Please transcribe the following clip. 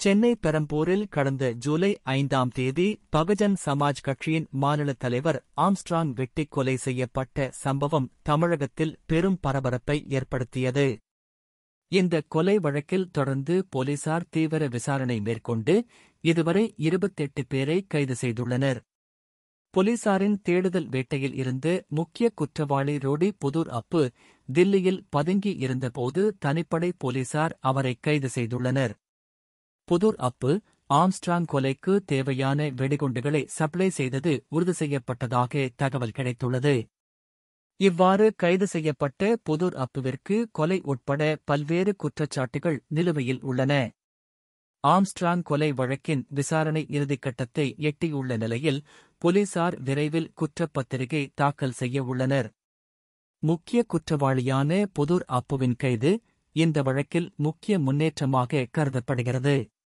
சென்னை பெரம்பூரில் கடந்த ஜூலை 5ஆம் தேதி பகுஜன் சமாஜ் கட்சியின் மாநில தலைவர் ஆம்ஸ்ட்ராங் வெட்டிக் கொலை செய்யப்பட்ட சம்பவம் தமிழகத்தில் பெரும் பரபரப்பை ஏற்படுத்தியது. இந்த கொலை வழக்கில் தொடர்ந்து போலீசார் தீவிர விசாரணை மேற்கொண்டு இதுவரை 28 பேரை கைது செய்துள்ளனர். போலீசாரின் தேடுதல் வேட்டையில் இருந்து முக்கிய குற்றவாளி ரோடி புதூர் அப்பு தில்லியில் பதுங்கி இருந்தபோது தனிப்படை போலீசார் அவரை கைது செய்துள்ளனர். புதூர் அப்பு ஆம்ஸ்ட்ராங் கொலைக்கு தேவையான வெடிகுண்டுகளை சப்ளை செய்தது உறுதி செய்யப்பட்டதாக தகவல் கிடைத்துள்ளது. இவ்வாறு கைது செய்யப்பட்ட புதூர் அப்புவிற்கு கொலை உட்பட பல்வேறு குற்றச்சாட்டுகள் நிலுவையில் உள்ளன. ஆம்ஸ்ட்ராங் கொலை வழக்கின் விசாரணை இறுதிக்கட்டத்தை எட்டியுள்ள நிலையில் போலீசார் விரைவில் குற்றப்பத்திரிகை தாக்கல் செய்ய உள்ளனர். முக்கிய குற்றவாளியான புதூர் அப்புவின் கைது இந்த வழக்கில் முக்கிய முன்னேற்றமாக கருதப்படுகிறது.